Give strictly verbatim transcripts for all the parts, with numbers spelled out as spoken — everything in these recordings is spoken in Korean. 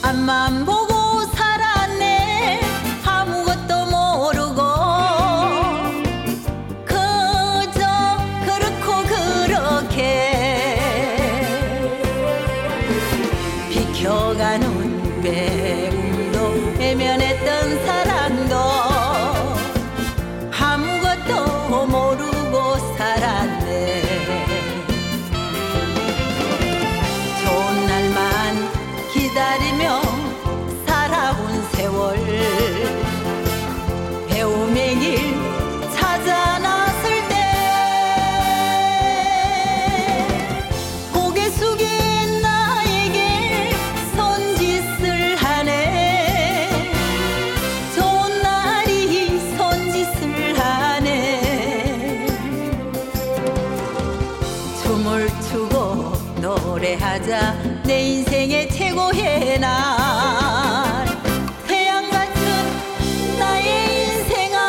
앞만 보고 살았네. 아무것도 모르고 그저 그렇고 그렇게 비켜가는 배움도 외면했던 사랑도 아무것도 모르고 살았네. 좋은 날만 기다리며 살아온 세월, 배움의 길 찾아 나설 때 고개 숙인 나에게 손짓을 하네. 좋은 날이 손짓을 하네. 춤을 추고 노래하자 내 인생의 최고의 날. 태양 같은 나의 인생아.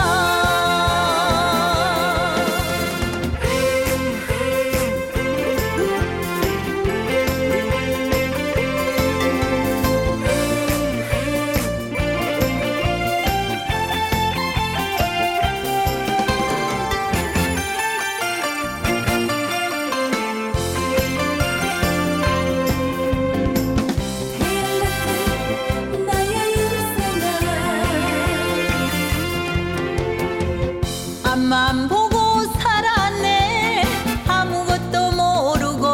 앞만 보고 살았네. 아무것도 모르고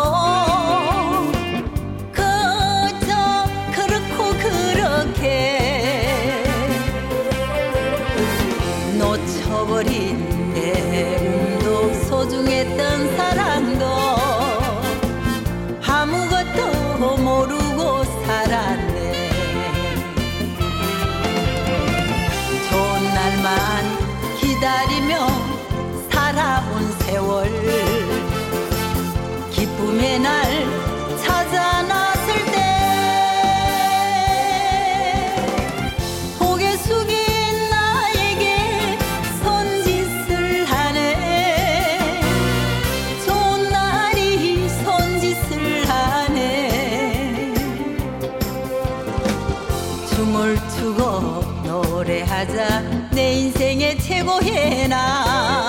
그저 그렇고 그렇게 놓쳐버린 배움도 소중했던 사랑도 아무것도 모르고 살았네. 좋은 날만 기다리며 살아온 세월, 기쁨의 날 찾아 나설 때 고개 숙인 나에게 손짓을 하네. 좋은 날이 손짓을 하네. 춤을 추고 노래하자 내 인생의 최고의 날.